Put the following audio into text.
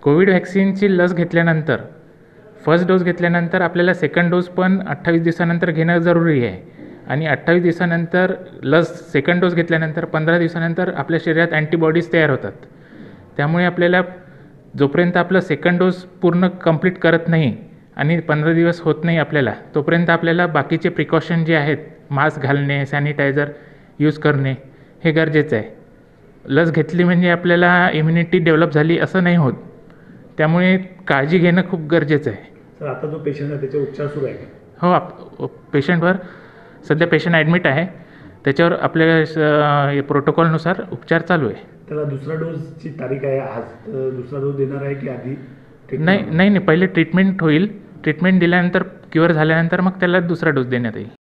Covid व्हॅक्सिनची लस घेतल्यानंतर first dose घेतल्यानंतर आपल्याला सेकंड डोस पण 28 दिवसानंतर घेणं जरुरी आहे. आणि 28 दिवसानंतर लस सेकंड डोस घेतल्यानंतर 15 दिवसानंतर आपल्या शरीरात अँटीबॉडीज तयार होतात. त्यामुळे आपल्याला जोपर्यंत आपलं सेकंड डोस पूर्ण कंप्लीट करत नाही आणि 15 दिवस होत नाही आपल्याला, तोपर्यंत आपल्याला बाकीचे प्रिकॉशन जे आहेत, मास्क घालणे, सॅनिटायझर यूज करणे हे गरजेचं आहे. लस घेतली म्हणजे आपल्याला इम्युनिटी डेव्हलप झाली असं नाही होत. त्यामुळे काळजी घेणं खूप गरजेचं आहे. सर, आता जो पेशंट आहे त्याचे उपचार सुरू आहे का? हो, पेशंटवर सध्या पेशंट ॲडमिट आहे. त्याच्यावर आपल्या प्रोटोकॉलनुसार उपचार चालू आहे. त्याला दुसरा डोसची तारीख आहे आज, तर दुसरा डोस देणार आहे की आधी? नाही, पहिले ट्रीटमेंट होईल. ट्रीटमेंट दिल्यानंतर क्युअर झाल्यानंतर मग त्याला दुसरा डोस देण्यात येईल.